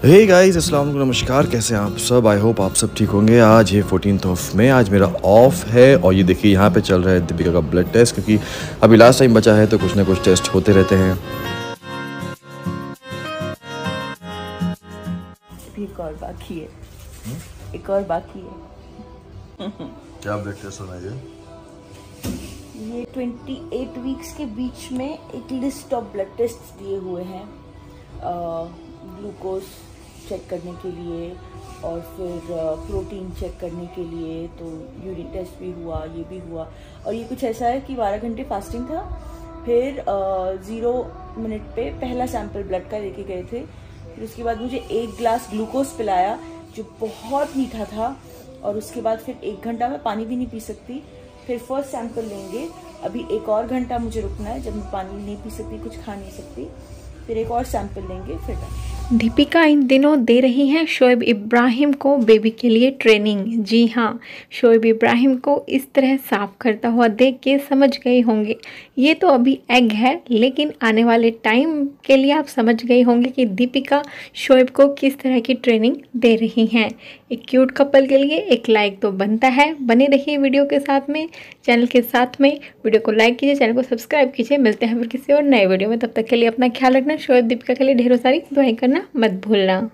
Hey guys, अस्सलाम वालेकुम, नमस्कार। कैसे हैं आप सब? आई होप आप सब ठीक होंगे। आज है 14th ऑफ मई, आज मेरा ऑफ है और ये देखिए यहाँ पे चल रहा है दीपिका का ब्लड टेस्ट, क्योंकि अभी लास्ट टाइम बचा है तो कुछ ना कुछ टेस्ट होते रहते हैं। एक और बाकी है। एक और बाकी है। क्या ब्लड टेस्ट होना है? ये 28 वीक्स के बीच में एक लिस्ट ऑफ ब्लड टेस्ट दिए हुए हैं, ग्लूकोज चेक करने के लिए और फिर प्रोटीन चेक करने के लिए। तो यूरिन टेस्ट भी हुआ, ये भी हुआ। और ये कुछ ऐसा है कि 12 घंटे फास्टिंग था, फिर 0 मिनट पे पहला सैंपल ब्लड का लेके गए थे। फिर उसके बाद मुझे 1 ग्लास ग्लूकोज पिलाया जो बहुत मीठा था, और उसके बाद फिर 1 घंटा मैं पानी भी नहीं पी सकती। फिर फर्स्ट सैंपल लेंगे, अभी 1 और घंटा मुझे रुकना है जब मैं पानी नहीं पी सकती, कुछ खा नहीं सकती। फिर 1 और सैंपल लेंगे, फिर दीपिका इन दिनों दे रही हैं शोएब इब्राहिम को बेबी के लिए ट्रेनिंग। जी हाँ, शोएब इब्राहिम को इस तरह साफ करता हुआ देख के समझ गए होंगे ये तो अभी एग है, लेकिन आने वाले टाइम के लिए आप समझ गए होंगे कि दीपिका शोएब को किस तरह की ट्रेनिंग दे रही हैं। एक क्यूट कपल के लिए एक लाइक तो बनता है। बने रहिए वीडियो के साथ में, चैनल के साथ में। वीडियो को लाइक कीजिए, चैनल को सब्सक्राइब कीजिए। मिलते हैं फिर किसी और नए वीडियो में, तब तक के लिए अपना ख्याल रखना। शोएब दीपिका के लिए ढेरों सारी दुआएं करना मत भूलना।